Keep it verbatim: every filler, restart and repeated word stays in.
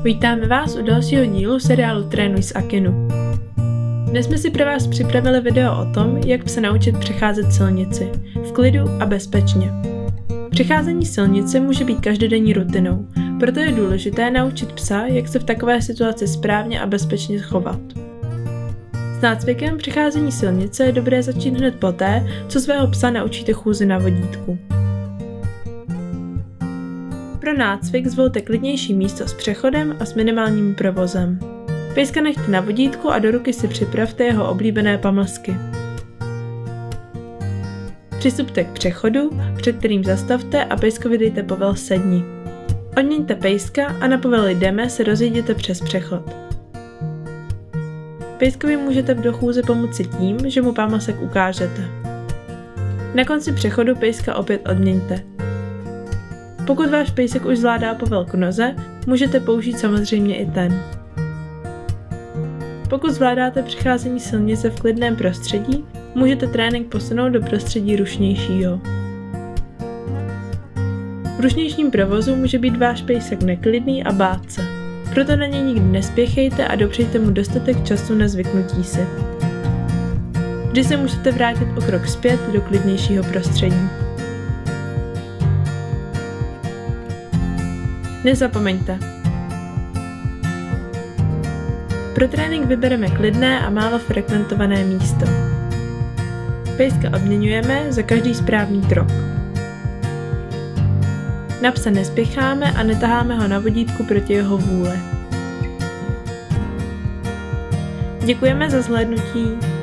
Vítáme vás u dalšího dílu seriálu Trénuj s Akinu. Dnes jsme si pro vás připravili video o tom, jak se naučit přecházet silnici, v klidu a bezpečně. Přecházení silnice může být každodenní rutinou, proto je důležité naučit psa, jak se v takové situaci správně a bezpečně chovat. S nácvikem přecházení silnice je dobré začít hned poté, co svého psa naučíte chůzi na vodítku. Pro nácvik zvolte klidnější místo s přechodem a s minimálním provozem. Pejska nechte na vodítku a do ruky si připravte jeho oblíbené pamlsky. Přistupte k přechodu, před kterým zastavte a pejskovi dejte povel sedni. Odměňte pejska a na poveli jdeme se rozjděte přes přechod. Pejskovi můžete do chůze pomoci tím, že mu pamlsek ukážete. Na konci přechodu pejska opět odměňte. Pokud váš pejsek už zvládá povel k noze, můžete použít samozřejmě i ten. Pokud zvládáte přecházení silnice v klidném prostředí, můžete trénink posunout do prostředí rušnějšího. V rušnějším provozu může být váš pejsek neklidný a bát se. Proto na něj nikdy nespěchejte a dopřejte mu dostatek času na zvyknutí si. Vždy se můžete vrátit o krok zpět do klidnějšího prostředí. Nezapomeňte. Pro trénink vybereme klidné a málo frekventované místo. Pejska odměňujeme za každý správný krok. Na psa nespěcháme a netaháme ho na vodítku proti jeho vůli. Děkujeme za zhlédnutí.